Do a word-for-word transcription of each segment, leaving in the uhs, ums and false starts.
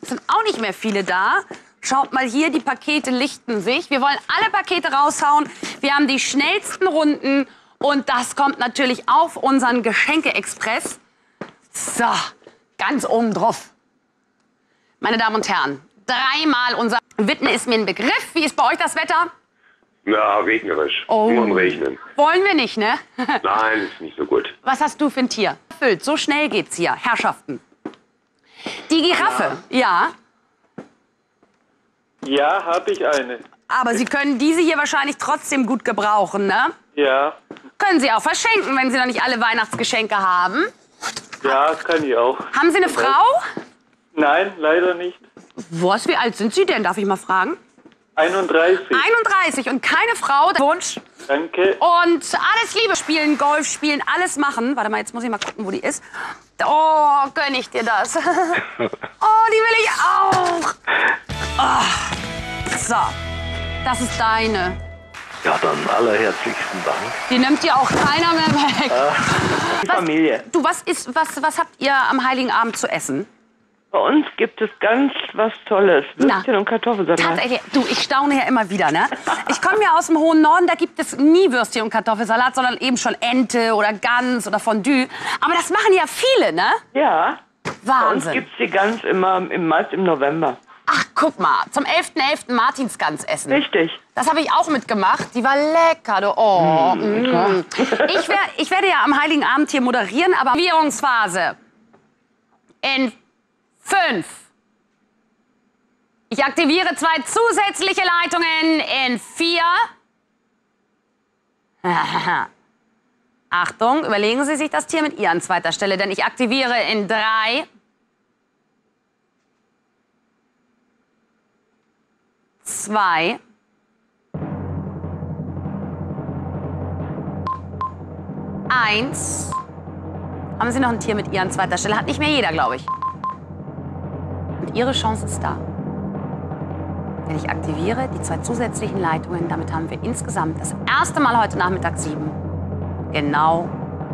Es sind auch nicht mehr viele da. Schaut mal hier, die Pakete lichten sich. Wir wollen alle Pakete raushauen. Wir haben die schnellsten Runden. Und das kommt natürlich auf unseren Geschenke-Express. So, ganz oben drauf. Meine Damen und Herren, dreimal unser Witten ist mir ein Begriff. Wie ist bei euch das Wetter? Ja, regnerisch. Oh. Nur am Regnen. Wollen wir nicht, ne? Nein, ist nicht so gut. Was hast du für ein Tier? Erfüllt. So schnell geht's hier, Herrschaften. Die Giraffe, ja. Ja, habe ich eine. Aber Sie können diese hier wahrscheinlich trotzdem gut gebrauchen, ne? Ja. Können Sie auch verschenken, wenn Sie noch nicht alle Weihnachtsgeschenke haben. Ja, kann ich auch. Haben Sie eine Frau? Nein, leider nicht. Was, wie alt sind Sie denn, darf ich mal fragen? einunddreißig. einunddreißig und keine Frau. Wunsch. Danke. Und alles Liebe. Spielen, Golf spielen, alles machen. Warte mal, jetzt muss ich mal gucken, wo die ist. Oh, gönn ich dir das. Oh, die will ich auch. Oh. So, das ist deine. Ja, dann allerherzlichsten Dank. Die nimmt dir auch keiner mehr weg. Die Familie. Du, was, ist, was, was habt ihr am Heiligen Abend zu essen? Bei uns gibt es ganz was Tolles. Würstchen und Kartoffelsalat. Tatsächlich, du, ich staune ja immer wieder, ne? Ich komme ja aus dem hohen Norden, da gibt es nie Würstchen und Kartoffelsalat, sondern eben schon Ente oder Gans oder Fondue. Aber das machen ja viele, ne? Ja. Bei uns Wahnsinn. gibt es die Gans immer, im, meist im November. Ach, guck mal, zum elften elften Martinsgans essen. Richtig. Das habe ich auch mitgemacht. Die war lecker, du. Oh, mm. ich, wer, ich werde ja am Heiligen Abend hier moderieren, aber Aktivierungsphase in fünf. Ich aktiviere zwei zusätzliche Leitungen in vier. Achtung, überlegen Sie sich das Tier mit ihr an zweiter Stelle, denn ich aktiviere in drei. Zwei. Eins. Haben Sie noch ein Tier mit ihr an zweiter Stelle? Hat nicht mehr jeder, glaube ich. Und Ihre Chance ist da. Denn ich aktiviere die zwei zusätzlichen Leitungen. Damit haben wir insgesamt das erste Mal heute Nachmittag sieben. Genau.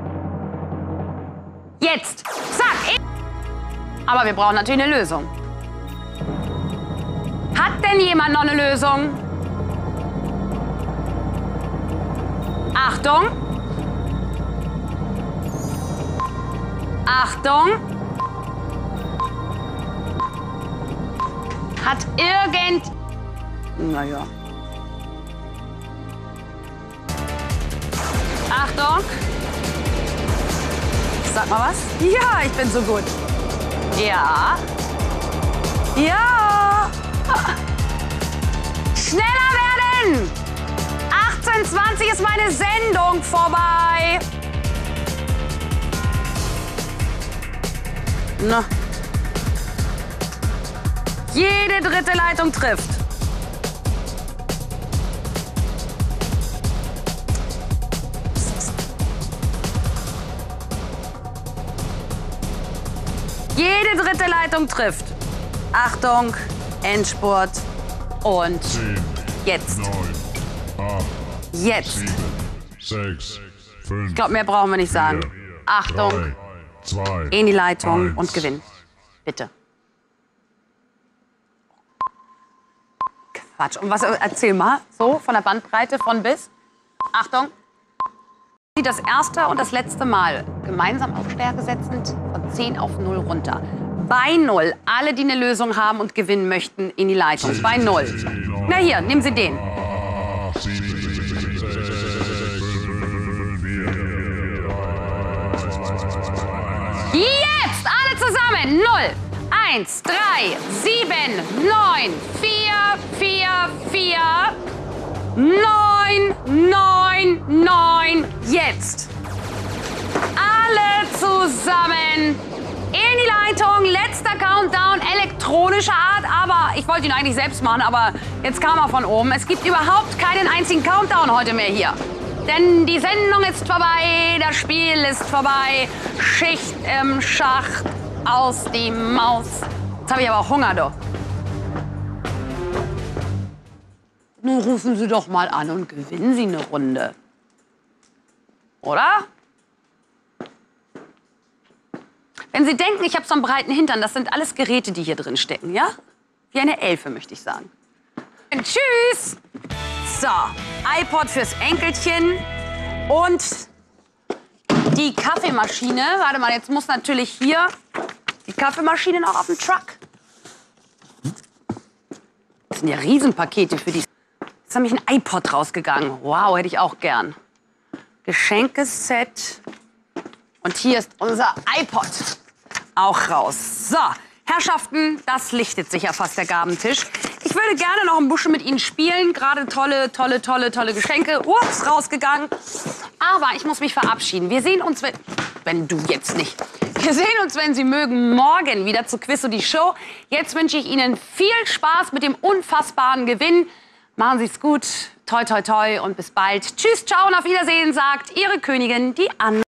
Jetzt. Zack. Aber wir brauchen natürlich eine Lösung. Hat denn jemand noch eine Lösung? Achtung. Achtung. Hat irgend... Naja. Achtung. Sag mal was. Ja, ich bin so gut. Ja. Ja. Schneller werden! achtzehn Uhr zwanzig ist meine Sendung vorbei. Na. Jede dritte Leitung trifft. Jede dritte Leitung trifft. Achtung, Endspurt. Und zehn, jetzt. neun, acht, Jetzt. sieben, sechs, fünf, Ich glaube, mehr brauchen wir nicht sagen. Achtung, drei, zwei, in die Leitung eins. und Gewinn. Bitte. Quatsch. Und was, erzähl mal, so von der Bandbreite von bis. Achtung. Das erste und das letzte Mal gemeinsam auf Stärke setzend von zehn auf null runter. Bei null. Alle, die eine Lösung haben und gewinnen möchten, in die Leitung. Bei null. Na hier, nehmen Sie den. acht, sieben, sechs, fünf, vier, Jetzt alle zusammen. null, eins, drei, sieben, neun, vier, vier, vier, neun, neun, neun. Jetzt. Alle zusammen. In die Leitung, letzter Countdown, elektronischer Art, aber ich wollte ihn eigentlich selbst machen, aber jetzt kam er von oben. Es gibt überhaupt keinen einzigen Countdown heute mehr hier. Denn die Sendung ist vorbei, das Spiel ist vorbei, Schicht im Schacht, aus die Maus. Jetzt habe ich aber auch Hunger, doch. Nun rufen Sie doch mal an und gewinnen Sie eine Runde. Oder? Wenn Sie denken, ich habe so einen breiten Hintern, das sind alles Geräte, die hier drin stecken, ja? Wie eine Elfe, möchte ich sagen. Und tschüss! So, iPod fürs Enkelchen und die Kaffeemaschine. Warte mal, jetzt muss natürlich hier die Kaffeemaschine noch auf dem Truck. Das sind ja Riesenpakete für die... Jetzt habe ich ein iPod rausgegangen. Wow, hätte ich auch gern. Geschenkeset. Und hier ist unser iPod auch raus. So, Herrschaften, das lichtet sich ja fast der Gabentisch. Ich würde gerne noch ein bisschen mit Ihnen spielen. Gerade tolle, tolle, tolle, tolle Geschenke. Ups, rausgegangen. Aber ich muss mich verabschieden. Wir sehen uns, wenn, wenn du jetzt nicht. Wir sehen uns, wenn Sie mögen, morgen wieder zu Quiz und die Show. Jetzt wünsche ich Ihnen viel Spaß mit dem unfassbaren Gewinn. Machen Sie es gut. Toi, toi, toi und bis bald. Tschüss, ciao und auf Wiedersehen, sagt Ihre Königin, die Anna.